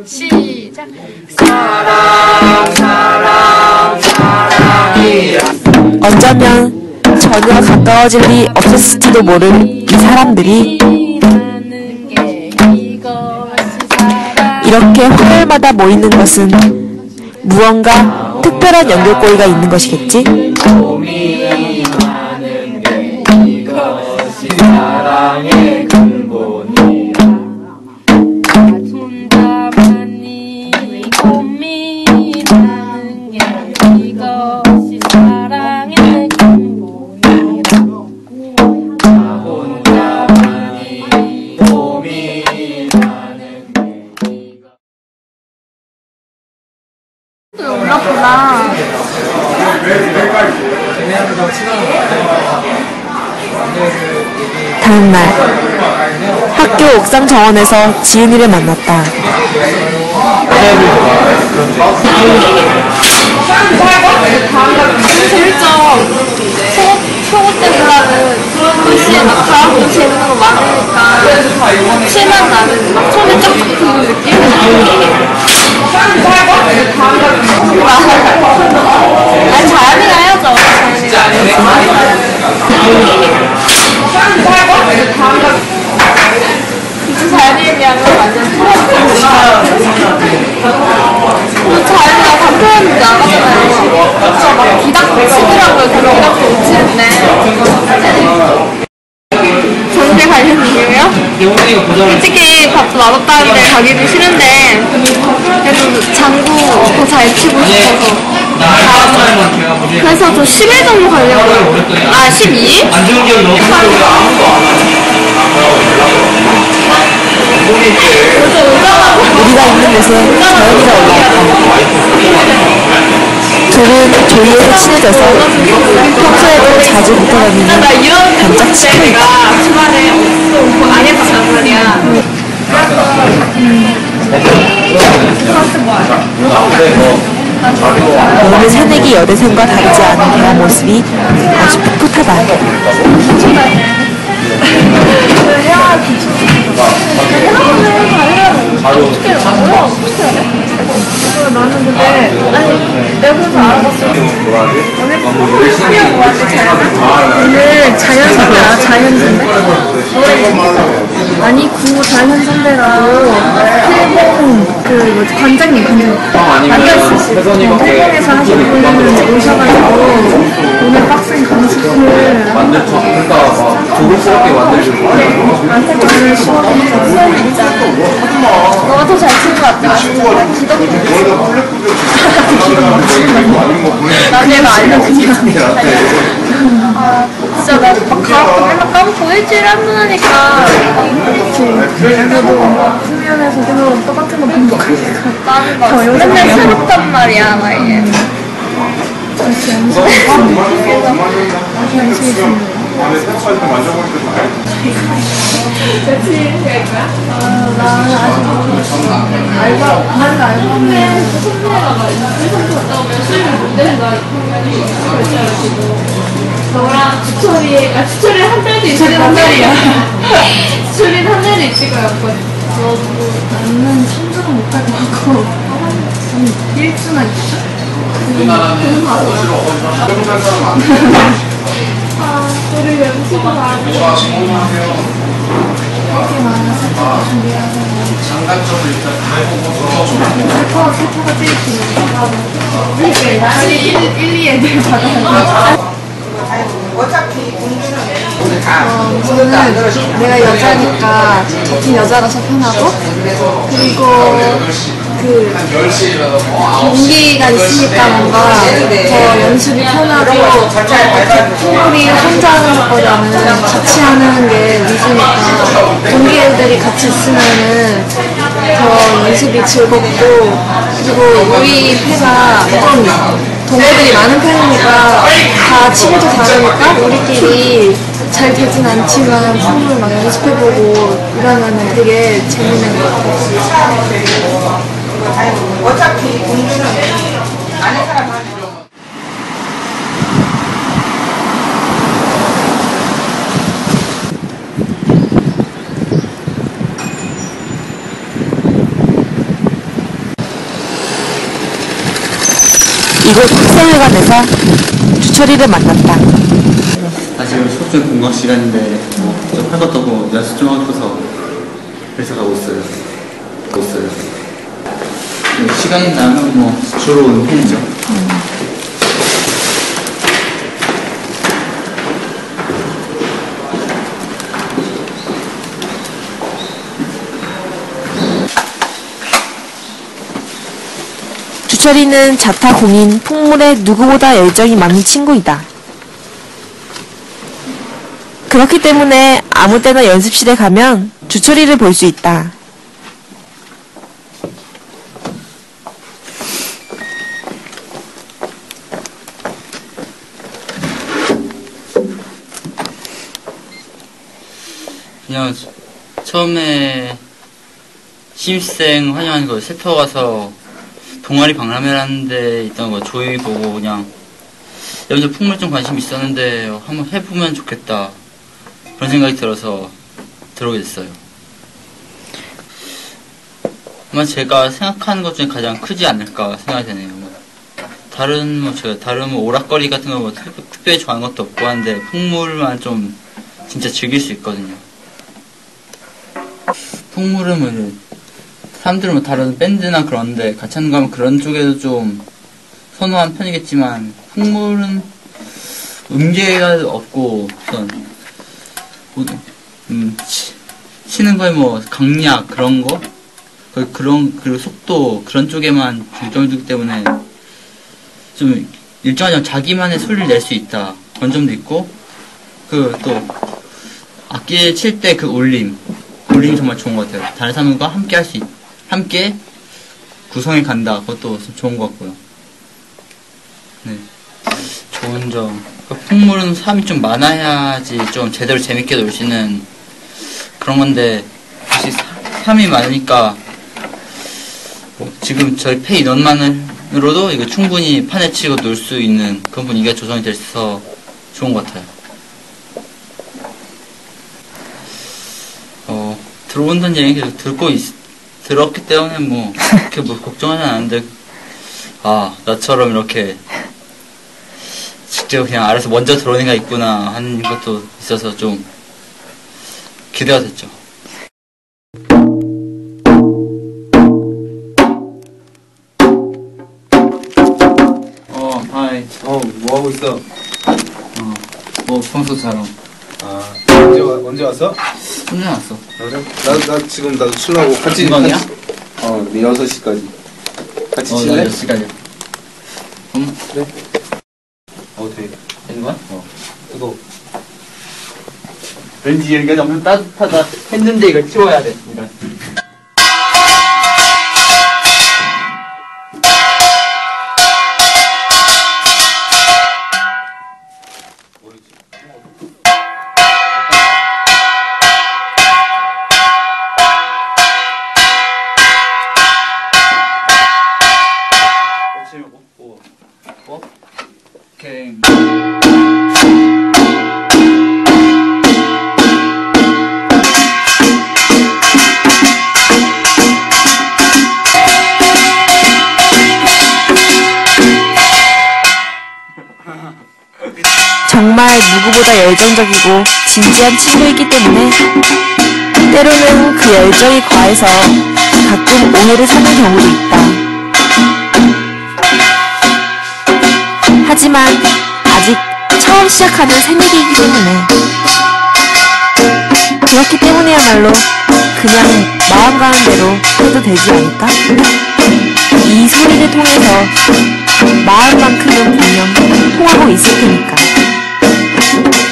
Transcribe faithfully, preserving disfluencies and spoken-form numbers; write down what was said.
시작. 사랑 사랑 사랑이야. 어쩌면 전혀 가까워질 리 없었을지도 모를 이 사람들이 이렇게 화요일마다 모이는 것은 무언가 특별한 연결고리가 있는 것이겠지? 고민하는 게 이것이 사랑의 근본이야. 손잡았니 고민하는 게 이것이 사랑의 근본이야. 혼자만이 고민하는 게 이거. 몰랐구나. 다음날 학교 옥상 정원에서 지은이를 만났다. 재밌죠? 속옷 때보다는 글씨에 막 바람도 재밌는 거 많으니까 실만 나는 막 손에 쫙 드는 느낌? 아니 자연이가 해야죠. 진짜 자연이에 비하면 완전 틀어지고 자연이가 단편을 나가잖아요. 저 막 기닥 치더라고요. 그 기닥 못 치는데 전세 가는 이유요? 솔직히 밥도 맛없다는데 가기도 싫은데 그래도 장구 더 잘 치고 싶어서 그래서 저 십 일 정도 가려고요. 아 십이 일? 우리가 있는 곳에 자연이가 올라왔다. 둘은 조리에서 친해져서 평소에도 자주 붙어다니는 단짝 친구이다. 주말에 안 했단 말이야. 오늘 새내기 여대생과 다르지 않은 대화 모습이 아주 풋풋하다. 나는 근데 아니 내가 그래서 알아봤어. 오늘 수영 뭐하지? 오늘 자연 선배 알아? 자연 선배? 아니 구 자연 선배랑 일본 그 뭐지 관장님 관장님 만났었어. 일본에서 하시는 분이 오셔가지고 오늘 빡센 강습을 조금스럽게 만들고 나한테 오늘 수업이니까 수업이 있잖아. 너가 더 잘 치는 것 같아. 기덕이 나 내가 알려 그냥. 아 진짜 나 막 가락도 맨날 까먹고 일주일에 한 번 하니까 그래도 후면에서 계속 똑같은 거 반복하니까 맨날 새롭단 말이야 막 이게. 다시 연습 그래서 다시 연습이 중요해. 아, 나는 아직 알바, 나는 알바는 너랑 주철이, 아, 주철이 한 달도 있을 한 달이야. 주철이는 한 달도 있을 거였거든. 나는 삼 주는 못할 것 같고, 한 일 주나 있어. 아, 우리 연습을 안 해. 이렇게 많은 세트가 준비하고 장단점을 일단 다 해보고 세트가 세트가 제일 중요해. 사실 일, 일, 이 애들 받아야 어차피 공주는 어, 저는 내가 여자니까 같은 여자라서 편하고 그리고 그 동기가 있으니까 뭔가 더 연습이 편하고 우리 혼자 하는 것보다는 같이 하는 게 위주니까 동기 애들이 같이 있으면은 더 연습이 즐겁고 그리고 우리 패가 좀 동기들이 많은 편이니까 다 취미도 다르니까 우리끼리 잘 되진 않지만 서로 막 연습해보고 이러면은 되게 재밌는 것 같아요. 어차피 공주는 아는 사람한테 이곳 학생회관에서 주철이를 만났다. 아, 지금 수업 중 공강 시간인데 뭐 좀 할 것도 없고 연습 좀 하고 싶어서 그래서 가고 있어요. 가고 있어요. 네, 시간이 나면 뭐 주로 오는 편이죠. 음. 주철이는 자타 공인 풍물에 누구보다 열정이 많은 친구이다. 그렇기 때문에 아무 때나 연습실에 가면 주철이를 볼 수 있다. 그냥 처음에 신입생 환영하는 거 세터 가서 동아리 박람회라는 데 있던 거 조이 보고 그냥 여기서 풍물 좀 관심 있었는데 한번 해보면 좋겠다 그런 생각이 들어서 들어오게 됐어요. 아마 제가 생각하는 것 중에 가장 크지 않을까 생각이 되네요. 다른 뭐 제가 다른 뭐 오락거리 같은 거 뭐 특별히 좋아하는 것도 없고 한데 풍물만 좀 진짜 즐길 수 있거든요. 풍물은 뭐 사람들은 뭐 다른 밴드나 그런데 같이 하는 거 하면 그런 쪽에도 좀 선호한 편이겠지만 풍물은 음계가 없고 우선 음, 치, 치는 거에 뭐 강약 그런 거 그런 그리고 속도 그런 쪽에만 중점을 두기 때문에 좀 일정하지만 자기만의 소리를 낼 수 있다 그런 점도 있고 그 또 악기 칠 때 그 울림 울림이 정말 좋은 것 같아요. 다른 사람과 함께 할 수 있, 함께 구성해 간다 그것도 좋은 것 같고요. 네, 좋은 점 풍물은 사람이 좀 많아야지 좀 제대로 재밌게 놀 수 있는 그런 건데 혹시 사람이 많으니까 뭐 지금 저희 폐 인원만으로도 이거 충분히 판에 치고 놀 수 있는 그런 분위기가 조성이 돼서 좋은 것 같아요. 어, 들어온다는 얘기 계속 듣고 있, 들었기 때문에 뭐 그렇게 뭐 걱정하지 않는데 아 나처럼 이렇게 직접 그냥 알아서 먼저 들어오는 애가 있구나 하는 것도 있어서 좀 기대가 됐죠. 어, 하이. 어, 뭐 하고 있어? 어, 뭐 평소처럼. 아, 언제, 와, 언제 왔어? 혼자 왔어. 그래? 나, 나 지금 나도 칠라고 같이. 금방이야? 같이- 어, 네 여섯 시까지. 같이 어, 나 칠래? 몇 시까지? 음, 그래. 어, 돼. 되는 거야? 어. 뜨거워. 왠지 여기가 엄청 따뜻하다 했는데 이걸 치워야 돼. 이런. 오케이. 정말 누구보다 열정적이고 진지한 친구이기 때문에 때로는 그 열정이 과해서 가끔 오해를 사는 경우도 있다. 하지만 아직 처음 시작하는 새내기이기 때문에 그렇기 때문에야말로 그냥 마음 가는 대로 해도 되지 않을까? 이 소리를 통해서 마음만큼은 분명 통하고 있을 테니까.